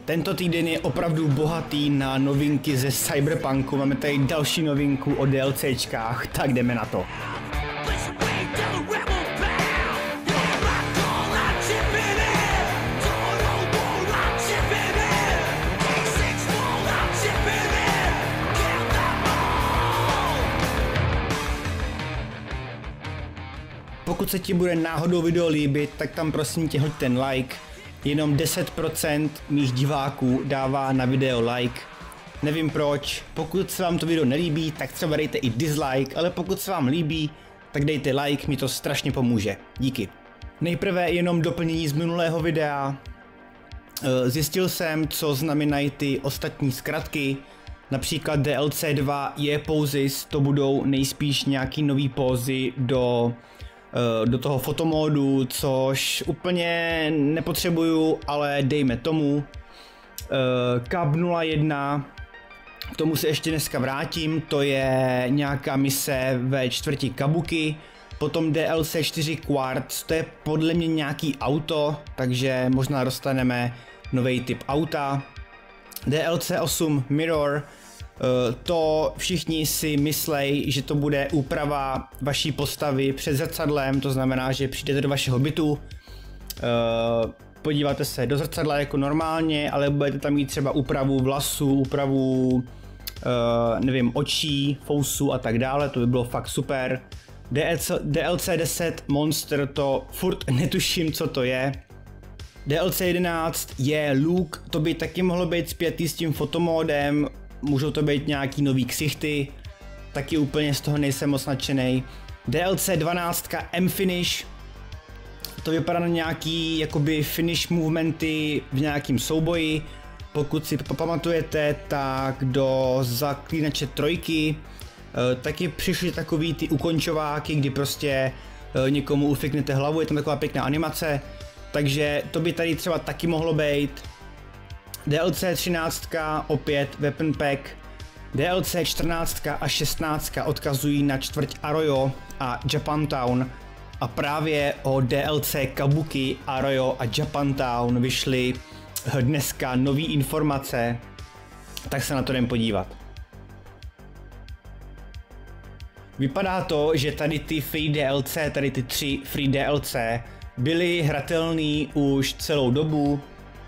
Tento týden je opravdu bohatý na novinky ze Cyberpunku, máme tady další novinku o DLCčkách, tak jdeme na to. Pokud se ti bude náhodou video líbit, tak tam prosím tě hoď ten like. Jenom 10% mých diváků dává na video like. Nevím proč, pokud se vám to video nelíbí, tak třeba dejte i dislike, ale pokud se vám líbí, tak dejte like, mi to strašně pomůže. Díky. Nejprve jenom doplnění z minulého videa. Zjistil jsem, co znamenají ty ostatní zkratky. Například DLC 2 je poses, to budou nejspíš nějaký nový pózy do toho fotomódu, což úplně nepotřebuju, ale dejme tomu. Cup 01, k tomu se ještě dneska vrátím, to je nějaká mise ve čtvrti Kabuki. Potom DLC 4 Quartz, to je podle mě nějaký auto, takže možná dostaneme nový typ auta. DLC 8 Mirror, to všichni si myslej, že to bude úprava vaší postavy před zrcadlem, to znamená, že přijdete do vašeho bytu, podíváte se do zrcadla jako normálně, ale budete tam mít třeba úpravu vlasů, úpravu nevím, očí, fousů a tak dále, to by bylo fakt super. DLC 10 Monster, to furt netuším, co to je. DLC 11 je Luke, to by taky mohlo být zpětý s tím fotomódem, můžou to být nějaký nový ksichty, taky úplně z toho nejsem moc nadšenej. DLC 12 M-Finish, to vypadá na nějaký jakoby finish movementy v nějakým souboji. Pokud si pamatujete, tak do Zaklínače 3 taky přišly takový ty ukončováky, kdy prostě někomu ufiknete hlavu, je tam taková pěkná animace, takže to by tady třeba taky mohlo být. DLC 13 opět Weapon Pack, DLC 14 a 16 odkazují na čtvrť Arroyo a Japantown a právě o DLC Kabuki, Arroyo a Japantown vyšly dneska nové informace, tak se na to jdem podívat. Vypadá to, že tady ty free DLC, tady ty 3 free DLC byly hratelný už celou dobu.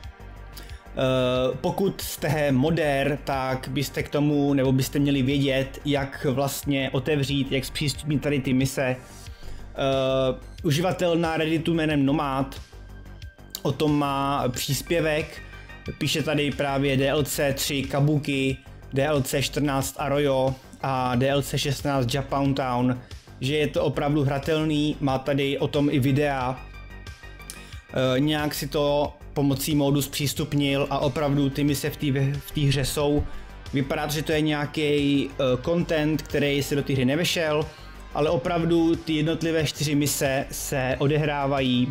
Pokud jste modder, tak byste k tomu, nebo byste měli vědět, jak vlastně otevřít, jak zpřístupnit tady ty mise. Uživatel na Redditu jménem Nomad o tom má příspěvek, píše tady právě DLC 3 Kabuki, DLC 14 Arroyo a DLC 16 Japantown, že je to opravdu hratelný, má tady o tom i videa. Nějak si to pomocí módu zpřístupnil a opravdu ty mise v té hře jsou. Vypadá to, že to je nějaký content, který se do té hry nevešel, ale opravdu ty jednotlivé 4 mise se odehrávají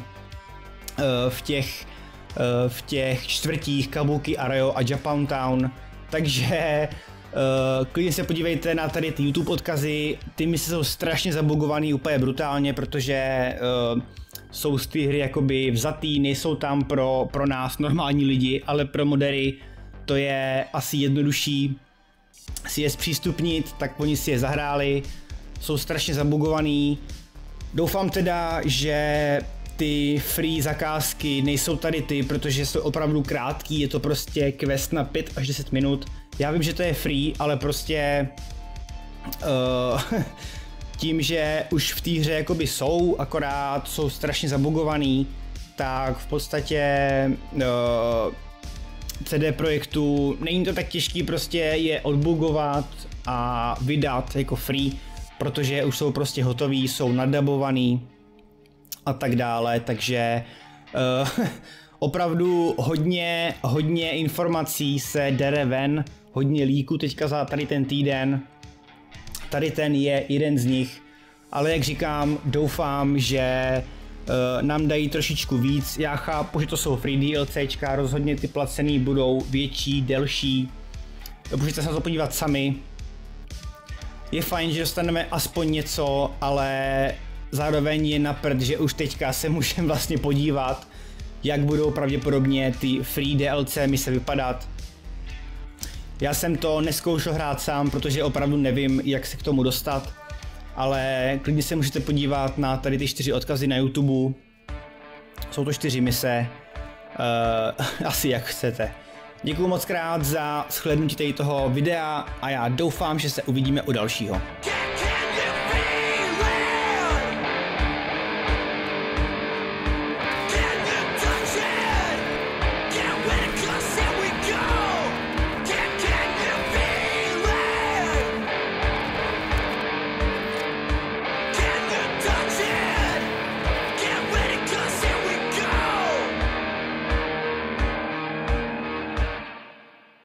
v těch čtvrtích Kabuki, Arroyo a Japantown, takže klidně se podívejte na tady ty YouTube odkazy, ty mise jsou strašně zabugovaný úplně brutálně, protože jsou z té hry jakoby vzatý, nejsou tam pro nás normální lidi, ale pro modery to je asi jednodušší si je zpřístupnit, tak oni si je zahráli, jsou strašně zabugovaný. Doufám teda, že ty free zakázky nejsou tady ty, protože jsou opravdu krátký, je to prostě quest na 5 až 10 minut. Já vím, že to je free, ale prostě tím, že už v té hře jakoby jsou, akorát jsou strašně zabugovaný, tak v podstatě CD Projektu není to tak těžký prostě je odbugovat a vydat jako free, protože už jsou prostě hotový, jsou nadabovaný a tak dále, takže opravdu hodně informací se dere ven, hodně líků teďka za tady ten týden. Tady ten je jeden z nich, ale jak říkám, doufám, že nám dají trošičku víc. Já chápu, že to jsou free DLCčka, rozhodně ty placený budou větší, delší. Můžete se na to podívat sami. Je fajn, že dostaneme aspoň něco, ale zároveň je na prd, že už teďka se můžeme vlastně podívat jak budou pravděpodobně ty free DLC mise vypadat. Já jsem to neskoušel hrát sám, protože opravdu nevím, jak se k tomu dostat, ale klidně se můžete podívat na tady ty 4 odkazy na YouTube. Jsou to 4 mise, asi jak chcete. Děkuju moc krát za shlédnutí toho videa a já doufám, že se uvidíme u dalšího.